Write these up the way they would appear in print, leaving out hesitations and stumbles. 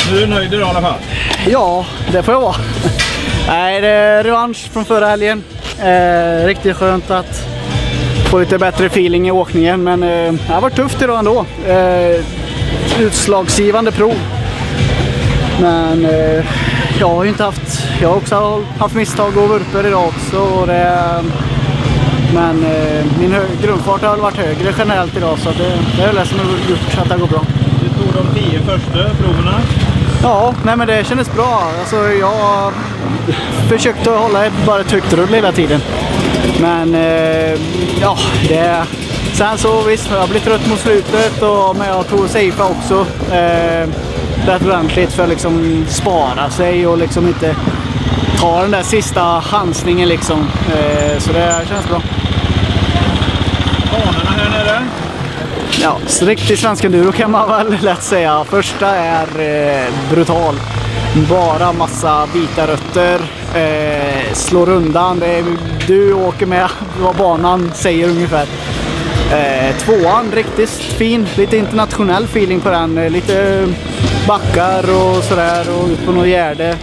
Nu är du nöjd idag i alla fall? Ja, det får jag vara. Nej, det är revansch från förra helgen. Riktigt skönt att få lite bättre feeling i åkningen, men det har varit tufft idag ändå. Utslagsgivande prov. Men jag har ju inte haft, jag har också haft misstag och vurper idag också. Och men min grundfart har varit högre generellt idag, så det är det som har gjort att det går bra. Du tog de 10 första proverna. Ja, nej, men det kändes bra. Alltså, jag försökte hålla bara ett högt rull hela tiden. Men ja, sen så visst, jag blev trött mot slutet, men jag tog safe också. Rätt ordentligt för att liksom spara sig och liksom inte ta den där sista chansningen liksom. Så det känns bra. Banorna här nere? Ja, så riktigt svensk enduro kan man väl lätt säga. Första är brutal. Bara massa vita rötter. Slår undan. Du åker med vad banan säger ungefär. Tvåan riktigt fin. Lite internationell feeling på den. Lite backar och sådär. Och ut på något gärde.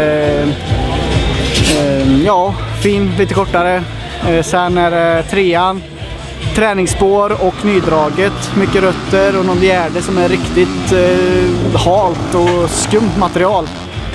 Ja, fin. Lite kortare. Sen är det trean. Träningsspår och nydraget, mycket rötter och någon gärde som är riktigt halt och skumt material.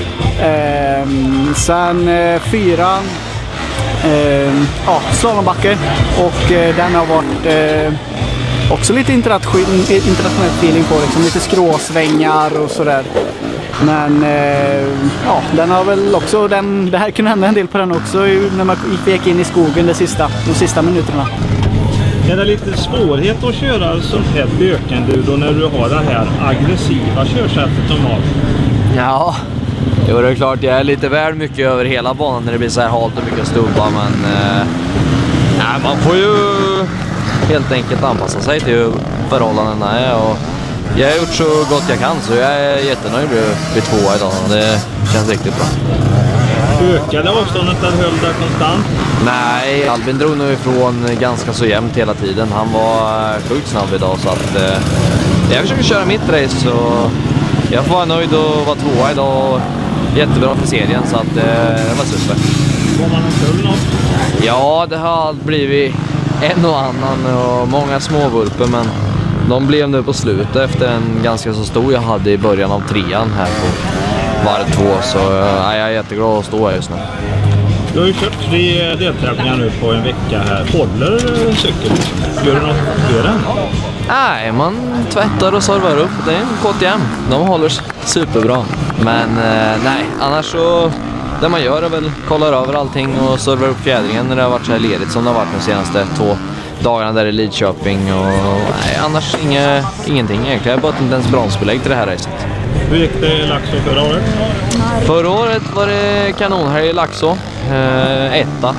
Sen fyran, ja, slalombacke, och den har varit också lite internationell feeling på, liksom, lite skråsvängar och sådär. Men ja, den har väl också, det här kunde hända en del på den också när man gick in i skogen de sista minuterna. Är det lite svårighet att köra sånt här bökenduro när du har det här aggressiva körsättet som har? Ja, det är klart, jag är lite väl mycket över hela banan när det blir så här halt och mycket stubbar, men man får ju helt enkelt anpassa sig till hur förhållandena är, och jag har gjort så gott jag kan, så jag är jättenöjd vid tvåa idag. Det känns riktigt bra. Ökade avståndet eller höll det konstant? Nej, Albin drog nog ifrån ganska så jämnt hela tiden. Han var sjukt snabb idag, så att jag försöker köra mitt race, så jag får vara nöjd och vara tvåa idag. Jättebra för serien, så att det var super. Får man en full något? Ja, det har blivit en och annan och många småvurper, men de blev nu på slutet efter en ganska så stor jag hade i början av trean här på varv 2, så jag är jätteglad att stå här just nu. Du har ju kört 3 deltävlingar nu på en vecka här. Håller cykeln? Gör du något för den? Nej, man tvättar och servar upp. Det är en KTM. De håller superbra. Men nej, annars så det man gör är väl kollar över allting och servar upp fjädringen när det har varit så här ledigt som det har varit de senaste 2 dagarna där i Lidköping. Och nej, annars ingenting egentligen. Jag har bara inte ens bronsbelägg till det här racet. Hur gick det i Laxå förra året? Förra året var det kanon här i Laxå. Etta.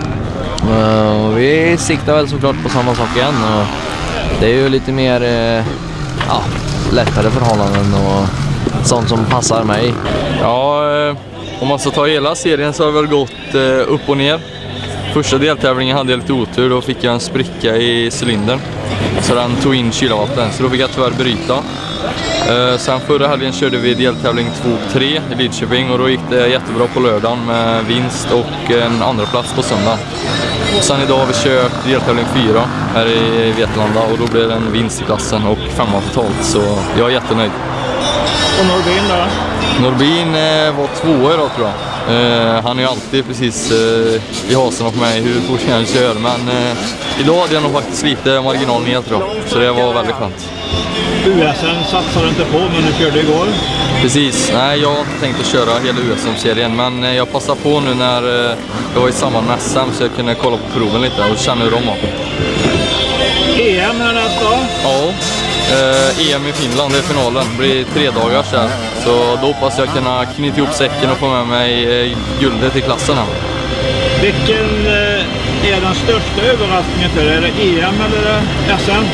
Vi siktar väl såklart på samma sak igen. Och det är ju lite mer lättare förhållanden och sånt som passar mig. Ja, om man ska ta hela serien så har det väl gått upp och ner. Första deltävlingen hade jag lite otur, då fick jag en spricka i cylindern. Så den tog in kylvatten, så då fick jag tyvärr bryta. Sen förra helgen körde vi deltävling 2-3 i Lidköping, och då gick det jättebra på lördagen med vinst och en andra plats på söndag. Sen idag har vi kört deltävling 4 här i Vetlanda, och då blev det en vinst i klassen och 5 totalt, så jag är jättenöjd. Och Norbin då? Norbin var 2 idag tror jag. Han är ju alltid precis i hasen på mig hur fort han kör, men idag hade jag nog faktiskt lite marginal ner tror jag, så det var väldigt skönt. USM satsade inte på, men du körde igår? Precis, nej jag har inte tänkt att köra hela USM-serien, men jag passar på nu när jag var i samband med SM, så jag kunde kolla på proven lite och känna hur de var. EM här nästa? Ja, EM i Finland, det är finalen. Det blir 3 dagar sedan. Så då hoppas jag kunna knyta ihop säcken och få med mig guldet i klassen här. Vilken är den största överraskningen för er? Är det EM eller SM?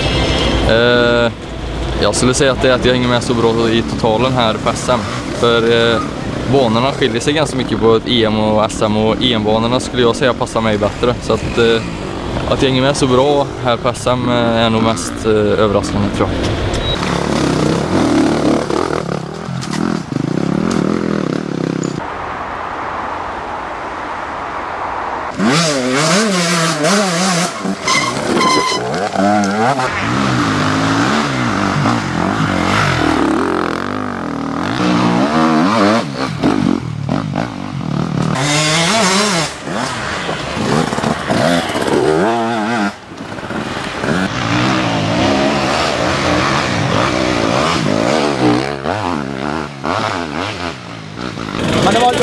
Jag skulle säga att det är att jag hänger med så bra i totalen här på SM. För banorna skiljer sig ganska mycket på ett EM och SM, och EM-banorna skulle jag säga passar mig bättre. Så att jag hänger med så bra här på SM är nog mest överraskande tror jag.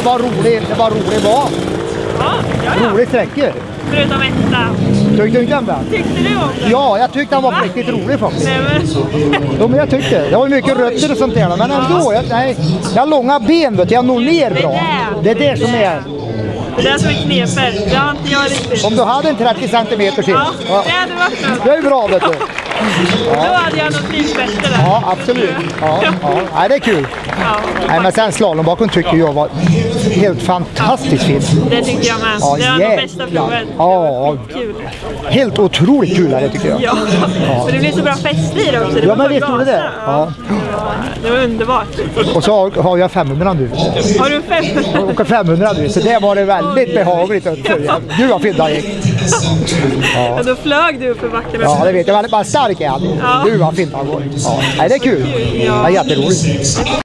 var rolig bana. Ja. Rolig sträckor. Förutom ettan. Tyckte du inte den bra? Tyckte du om det? Ja, jag tyckte han var riktigt rolig faktiskt. Nej, men... Ja, men jag tyckte. Det var mycket rötter och sånt där. Men ändå, jag har långa ben, vet du. Jag når ner bra. Det är det som är... Det är det som är knepet. Det har inte jag riktigt. Om du hade en 30 centimeter till. Ja, det hade varit något. Det är bra, vet du. Då hade jag nog trivts bättre där. Ja, absolut. Ja. Nej, det är kul. Ja. Nej, men sen slalombakom tycker jag var helt fantastiskt fint. Det tycker jag med. Ja, det var nog bästa provet. Ja, Kul. helt otroligt kul är det tycker jag. Ja, men det blir så bra fest i det också. Ja, men visst gjorde det. Ja. Det var underbart. Och så har jag 500 nu. Har du 500? Jag åker 500 nu, så det var det väldigt behagligt att följa. Gud vad fint det gick. Ja, då flög du för backen. Ja, det vet jag. Bara stark är han. Gud vad fint han går. Ja. Nej, det är kul. Det är jätteroligt.